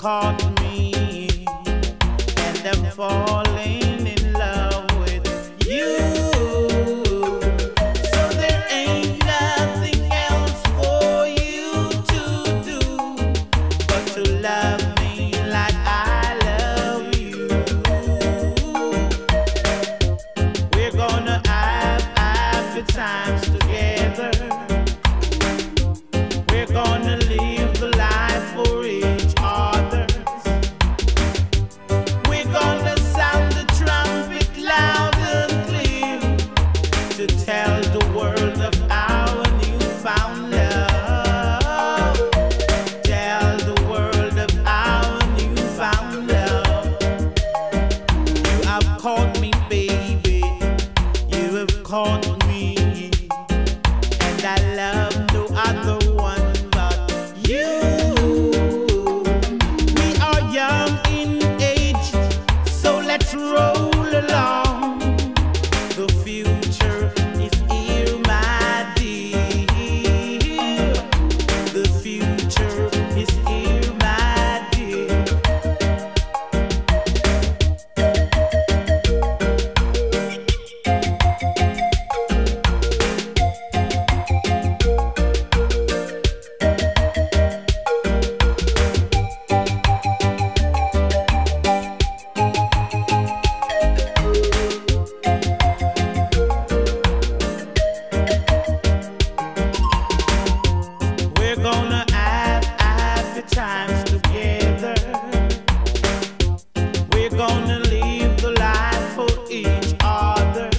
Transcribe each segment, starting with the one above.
caught me, and I'm falling in love with you. So there ain't nothing else for you to do but to love me like I love you. We're gonna have happy times together. We're gonna live the life for each other. We're gonna sound the trumpet loud and clear to tell the world of our newfound love. Tell the world of our newfound love. You have caught me, baby. You have caught me, and I love no other one but you. We are young in age, so let's roll along. The future is here, my dear. The future is here, my dear. We're gonna have happy times together. We're gonna live the life for each other.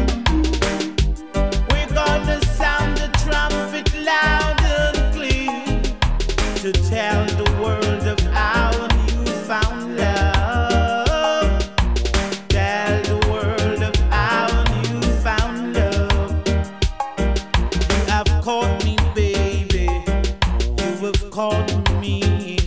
We're gonna sound the trumpet loud and clear to tell the world of our newfound love. Tell the world of our newfound love. You have caught me, baby. You have caught me,